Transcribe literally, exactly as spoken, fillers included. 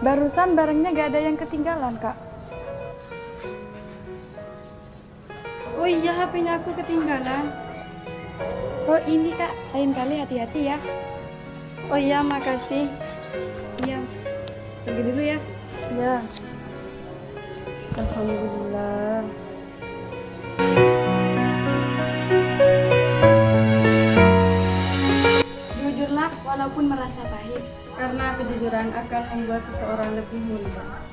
Barusan barangnya gak ada yang ketinggalan, Kak. Oh iya, H P-nya aku ketinggalan. Oh ini, Kak, lain kali hati-hati ya. Oh iya, makasih. Iya, pergi dulu ya. Ya. Alhamdulillah. Jujurlah walaupun merasa pahit, Karena kejujuran akan membuat seseorang lebih mulia.